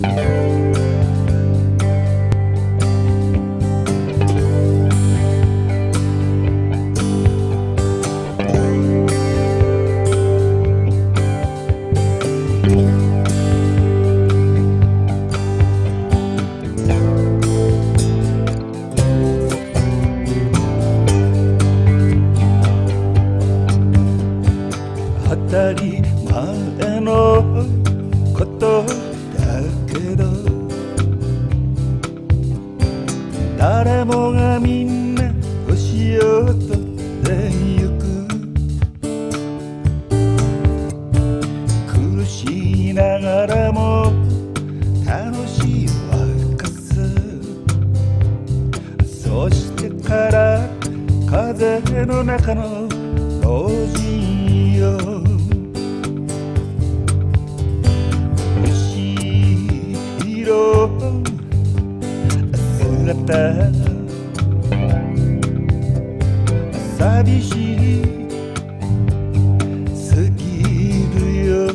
当たり前のことだけど、誰もがみんな年を取ってゆく。苦しいながらも楽しい若さ、そしてから風の中の老人よ。姿寂しすぎるよ。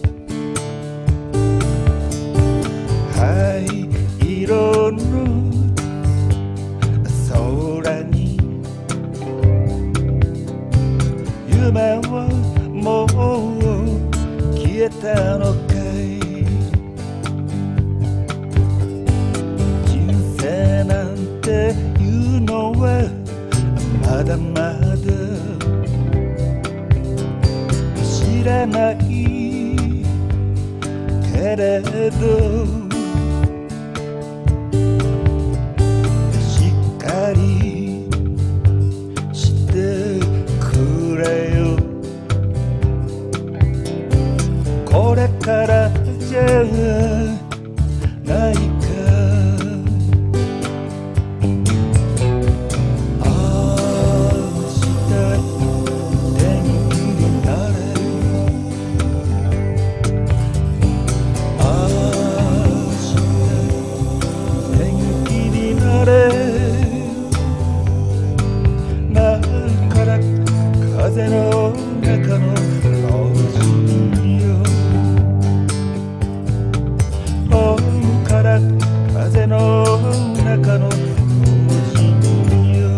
灰色の空に夢はもう消えたのかい。なんていうのはまだまだ知らないけれど、しっかりしてくれよ。これからじゃないか。風の中の老人よ。から風の中の老人よ。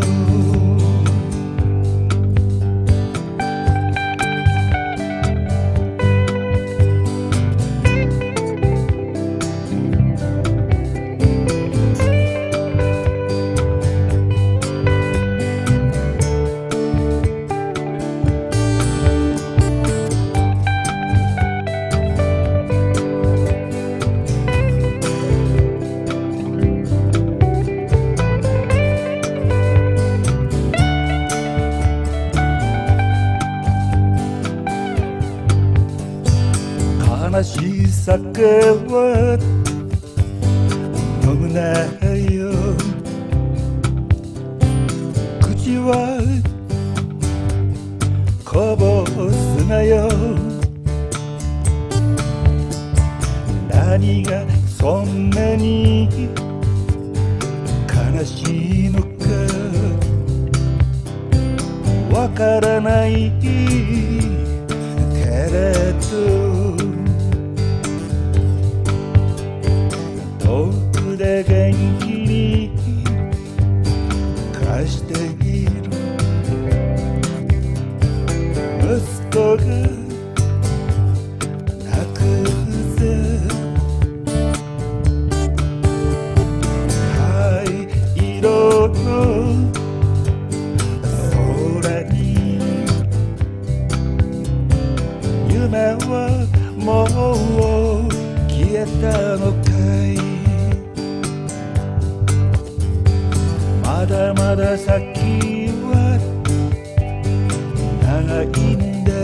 悲しい酒は飲むなよ。口はこぼすなよ。何がそんなに悲しいのかわからないけれど、遠くで元気に暮らしている息子が泣くぜ。灰色の空に夢はもう消えたのかい。まだまだ先は長いんだ。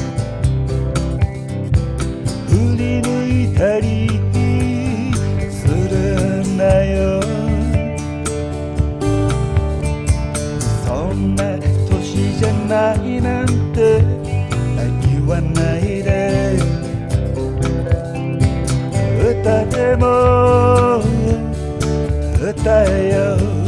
振り向いたりするなよ。そんな年じゃないなんて言わないで。歌でも歌えよ。